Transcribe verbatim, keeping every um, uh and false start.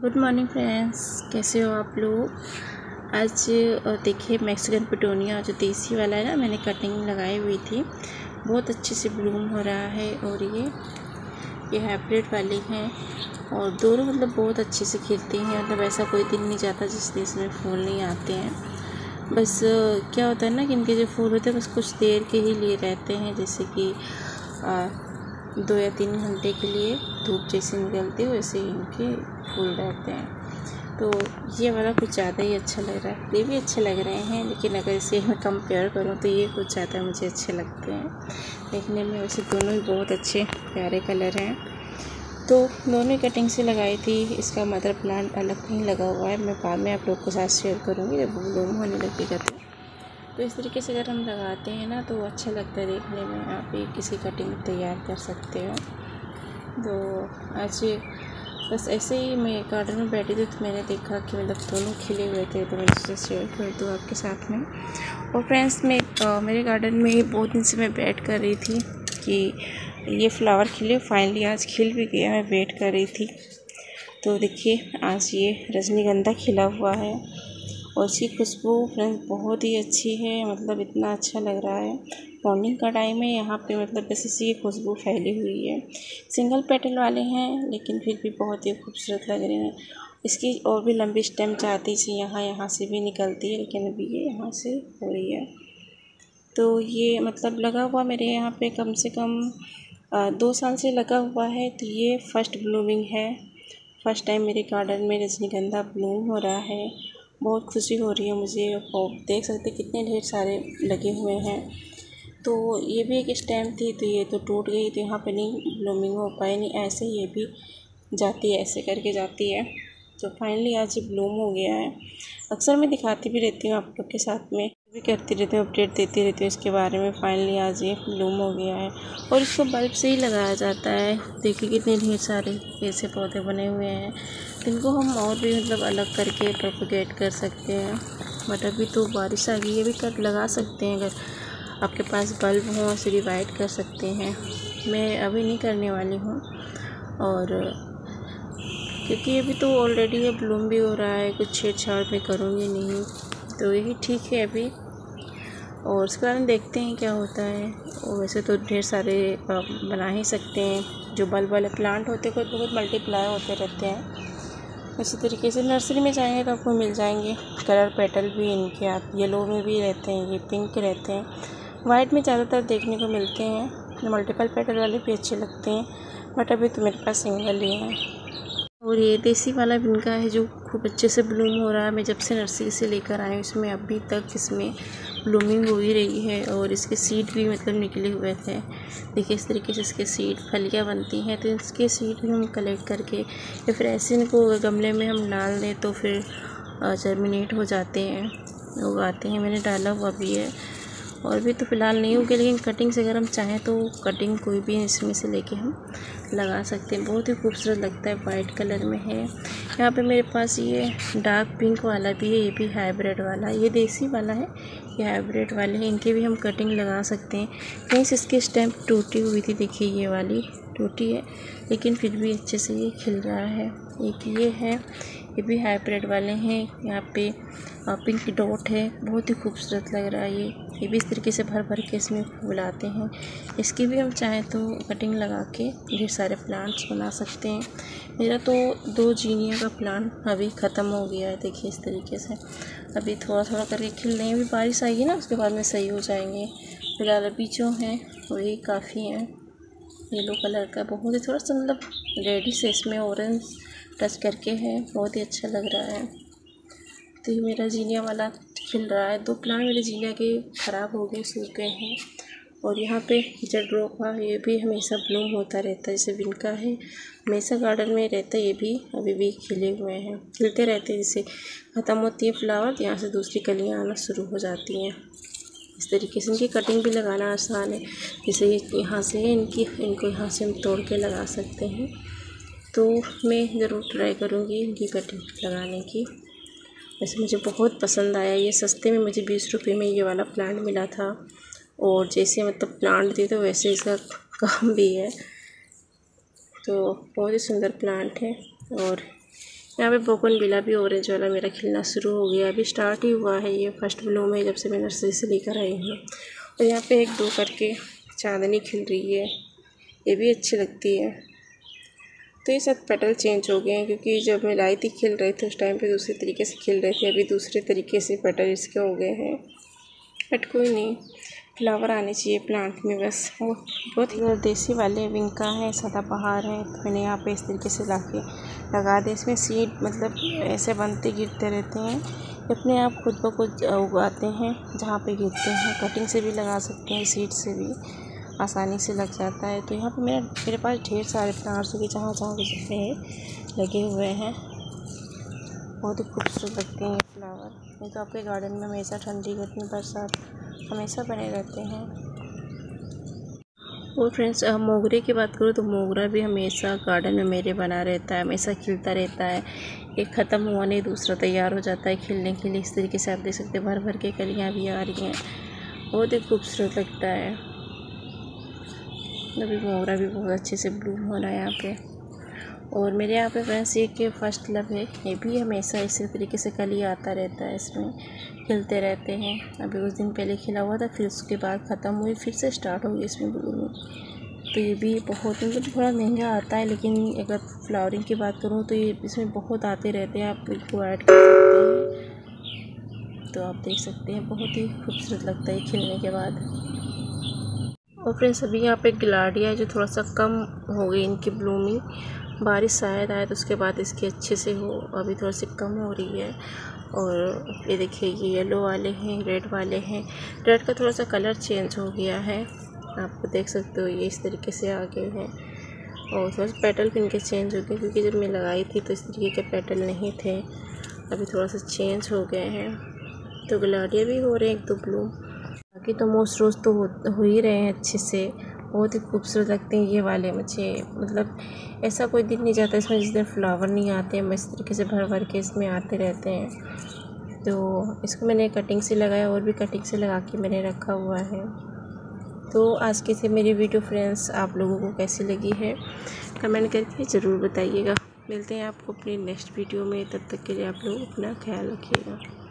Good morning friends, कैसे हो आप लोग। आज देखिए मैक्सिकन पिटोनिया जो देसी वाला है ना, मैंने कटिंग लगाई हुई थी, बहुत अच्छे से ब्लूम हो रहा है। और ये ये हाइब्रिड वाली हैं और दोनों मतलब बहुत अच्छे से खिलती हैं। मतलब ऐसा कोई दिन नहीं जाता जिस दिन इसमें फूल नहीं आते हैं। बस क्या होता है ना कि इनके जो फूल होते हैं बस कुछ देर के ही लिए रहते हैं, जैसे कि आ, दो या तीन घंटे के लिए धूप जैसे निकलती है वैसे ही इनके फूल रहते हैं। तो ये वाला कुछ ज़्यादा ही अच्छा लग रहा है। ये भी अच्छे लग रहे हैं, लेकिन अगर इसे मैं कंपेयर करूँ तो ये कुछ ज़्यादा मुझे अच्छे लगते हैं देखने में। वैसे दोनों ही बहुत अच्छे प्यारे कलर हैं। तो दोनों ही कटिंग से लगाई थी। इसका मदर प्लांट अलग नहीं लगा हुआ है, मैं बाद में आप लोग के साथ शेयर करूँगी जब ब्लूम होने लगेगा। तो तो इस तरीके से अगर हम लगाते हैं ना तो अच्छा लगता है देखने में। आप भी किसी कटिंग तैयार कर सकते हो। तो आज बस ऐसे ही मैं गार्डन में बैठी थी तो मैंने देखा कि मतलब दोनों खिले हुए थे, तो मैंने सोचा शेयर कर दूँ आपके साथ में। और फ्रेंड्स, मैं आ, मेरे गार्डन में बहुत दिन से मैं वेट कर रही थी कि ये फ्लावर खिले। फाइनली आज खिल भी गया, मैं वेट कर रही थी। तो देखिए आज ये रजनीगंधा खिला हुआ है और इसकी खुशबू फ्रेंड्स बहुत ही अच्छी है। मतलब इतना अच्छा लग रहा है। मॉर्निंग का टाइम है यहाँ पे, मतलब बस इसी की खुशबू फैली हुई है। सिंगल पेटल वाले हैं लेकिन फिर भी बहुत ही खूबसूरत लग रहे हैं। इसकी और भी लंबी स्टेम चाहती थी, यहाँ यहाँ से भी निकलती है, लेकिन अभी ये यहाँ से हो रही है। तो ये मतलब लगा हुआ मेरे यहाँ पे कम से कम आ, दो साल से लगा हुआ है। तो ये फर्स्ट ब्लूमिंग है। फर्स्ट टाइम मेरे गार्डन में रजनीगंधा ब्लूम हो रहा है। बहुत खुशी हो रही है मुझे। और देख सकते कितने ढेर सारे लगे हुए हैं। तो ये भी एक स्टेम थी, तो ये तो टूट गई, तो यहाँ पे नहीं ब्लूमिंग हो पाई। नहीं ऐसे ये भी जाती है, ऐसे करके जाती है। तो फाइनली आज ये ब्लूम हो गया है। अक्सर मैं दिखाती भी रहती हूँ आप लोग के साथ में, भी करती रहती हूँ, अपडेट देती रहती हूँ इसके बारे में। फाइनली आज ये ब्लूम हो गया है और इसको बल्ब से ही लगाया जाता है। देखिए कितने ढेर सारे ऐसे पौधे बने हुए हैं, इनको हम और भी मतलब अलग करके प्रोपगेट कर सकते हैं। बट अभी तो बारिश आ गई है, अभी कर लगा सकते हैं। अगर आपके पास बल्ब हो उसे डिवाइड कर सकते हैं। मैं अभी नहीं करने वाली हूँ, और क्योंकि अभी तो ऑलरेडी ये ब्लूम भी हो रहा है, कुछ छेड़छाड़ में करूँगी नहीं, तो यही ठीक है अभी। और उसके बाद में देखते हैं क्या होता है। और वैसे तो ढेर सारे बना ही सकते हैं। जो बल्ब वाले प्लांट होते हैं बहुत मल्टीप्लाई होते रहते हैं। इसी तरीके से नर्सरी में जाएंगे तो आपको मिल जाएंगे कलर पेटल भी इनके। आप येलो में भी रहते हैं, ये पिंक रहते हैं, वाइट में ज़्यादातर देखने को मिलते हैं। मल्टीपल पेटल वाले भी अच्छे लगते हैं, बट अभी तो मेरे पास सिंगल ही है। और ये देसी वाला भी इनका है जो खूब अच्छे से ब्लूम हो रहा है। मैं जब से नर्सरी से लेकर आई हूँ इसमें अभी तक इसमें ब्लूमिंग हो ही रही है। और इसके सीड भी मतलब निकले हुए थे। देखिए इस तरीके से इसके सीड फलियाँ बनती हैं, तो इसके सीड भी हम कलेक्ट करके या फिर ऐसे इनको गमले में हम डाल दें तो फिर जर्मिनेट हो जाते हैं, उगाते हैं। मैंने डाला हुआ भी है और भी तो फ़िलहाल नहीं उगे, लेकिन कटिंग से अगर हम चाहें तो कटिंग कोई भी इसमें से लेके हम लगा सकते हैं। बहुत ही खूबसूरत लगता है, वाइट कलर में है। यहाँ पे मेरे पास ये डार्क पिंक वाला भी है, ये भी हाइब्रिड वाला। ये देसी वाला है, ये हाइब्रिड वाले हैं। इनके भी हम कटिंग लगा सकते हैं। कहीं से इसकी स्टेम टूटी हुई थी, देखिए ये वाली टूटी है, लेकिन फिर भी अच्छे से ये खिल रहा है। एक ये है, ये भी हाइब्रिड वाले हैं। यहाँ पे पिंक डॉट है, बहुत ही खूबसूरत लग रहा है। ये ये भी इस तरीके से भर भर के इसमें फूल आते हैं। इसकी भी हम चाहें तो कटिंग लगा के ढेर सारे प्लांट्स बना सकते हैं। मेरा तो दो जीनिया का प्लांट अभी ख़त्म हो गया है। देखिए इस तरीके से अभी थोड़ा थोड़ा करके खिल रहे हैं। अभी बारिश आएगी ना, उसके बाद में सही हो जाएंगे। फिलहाल अभी जो हैं वही काफ़ी हैं। येलो कलर का बहुत ही थोड़ा सा मतलब रेडी से इसमें ऑरेंज टच करके है, बहुत ही अच्छा लग रहा है। तो ये मेरा जीनिया वाला खिल रहा है। दो प्लांट मेरे जीनिया के ख़राब हो गए, सूख गए हैं। और यहाँ पे जड़रोका, ये भी हमेशा ब्लूम होता रहता है, जैसे विनका है हमेशा गार्डन में रहता है। ये भी अभी भी खिले हुए हैं, खिलते रहते हैं। जैसे ख़त्म होती है फ्लावर, यहाँ से दूसरी कलियाँ आना शुरू हो जाती हैं। इस तरीके से इनकी कटिंग भी लगाना आसान है। जैसे यहाँ से इनकी इनको यहाँ से हम तोड़ के लगा सकते हैं। तो मैं ज़रूर ट्राई करूँगी इनकी कटिंग लगाने की। वैसे मुझे बहुत पसंद आया। ये सस्ते में मुझे बीस रुपये में ये वाला प्लांट मिला था। और जैसे मतलब प्लांट थे तो वैसे इसका काम भी है। तो बहुत ही सुंदर प्लांट है। और यहाँ पे बोगनविला भी ऑरेंज वाला मेरा खिलना शुरू हो गया, अभी स्टार्ट ही हुआ है, ये फर्स्ट ब्लूम है जब से मैं नर्सरी से लेकर आई हूँ। और यहाँ पे एक दो करके चांदनी खिल रही है, ये भी अच्छी लगती है। तो ये सब पेटल चेंज हो गए हैं, क्योंकि जब मैं लाई थी खिल रहे थे उस टाइम पे दूसरे तरीके से खिल रहे थे, अभी दूसरे तरीके से पेटल इसके हो गए हैं। बट कोई नहीं, फ्लावर आने चाहिए प्लांट में बस। वो बहुत ही देसी वाले विंका है, सदाबहार है, तो मैंने यहाँ पे इस तरीके से ला के लगा दिया। इसमें सीड मतलब ऐसे बनते गिरते रहते हैं, अपने आप खुद ब खुद उगाते हैं जहाँ पे गिरते हैं। कटिंग से भी लगा सकते हैं, सीड से भी आसानी से लग जाता है। तो यहाँ पे मेरा मेरे पास ढेर सारे प्लांट्स भी जहाँ जहाँ पे लगे हुए हैं, बहुत ही खूबसूरत लगते हैं ये फ्लावर। नहीं तो आपके गार्डन में हमेशा ठंडी गर्मी बरसात हमेशा बने रहते हैं। और फ्रेंड्स मोगरे की बात करूँ तो मोगरा भी हमेशा गार्डन में मेरे बना रहता है, हमेशा खिलता रहता है। एक ख़त्म हुआ नहीं दूसरा तैयार हो जाता है खिलने के लिए। इस तरीके से आप देख सकते हैं भर भर के कलियाँ भी आ रही हैं, बहुत ही खूबसूरत लगता है। अभी मोगरा भी बहुत अच्छे से ब्लूम हो रहा है यहाँ पे। और मेरे यहाँ पे फ्रेंड्स ये कि फर्स्ट लव है, ये भी हमेशा इसी तरीके से कली आता रहता है, इसमें खिलते रहते हैं। अभी कुछ दिन पहले खिला हुआ था, फिर उसके बाद ख़त्म हुई, फिर से स्टार्ट हो गई इसमें ब्लूमिंग। तो ये भी बहुत मतलब थोड़ा महंगा आता है, लेकिन अगर फ्लावरिंग की बात करूँ तो ये इसमें बहुत आते रहते हैं, आप इनको ऐड कर सकते हैं। तो आप देख सकते हैं बहुत ही खूबसूरत लगता है खिलने के बाद। और फ्रेंड्स अभी यहाँ पे गिलाडिया है जो थोड़ा सा कम हो गई इनकी ब्लूमिंग, बारिश शायद आए तो उसके बाद इसकी अच्छे से हो, अभी थोड़ी सी कम हो रही है। और ये देखिए ये येलो वाले हैं, रेड वाले हैं। रेड का थोड़ा सा कलर चेंज हो गया है, आप देख सकते हो, ये इस तरीके से आ गए हैं। और थोड़ा सा पेटल भी इनके चेंज हो गए, क्योंकि जब मैं लगाई थी तो इस तरीके के पेटल नहीं थे, अभी थोड़ा सा चेंज हो गए हैं। तो गिलाडिया भी हो रहे हैं एक दो ब्लूम, बाकी तो मोस्ट रोज़ तो हो, हो ही रहे हैं अच्छे से, बहुत ही खूबसूरत लगते हैं ये वाले मुझे। मतलब ऐसा कोई दिन नहीं जाता इसमें जिस दिन फ्लावर नहीं आते हैं, इस तरीके से भर भर के इसमें आते रहते हैं। तो इसको मैंने कटिंग से लगाया, और भी कटिंग से लगा के मैंने रखा हुआ है। तो आज की से मेरी वीडियो फ्रेंड्स आप लोगों को कैसी लगी है कमेंट करके ज़रूर बताइएगा। मिलते हैं आपको अपनी नेक्स्ट वीडियो में, तब तक के लिए आप लोग अपना ख्याल रखिएगा।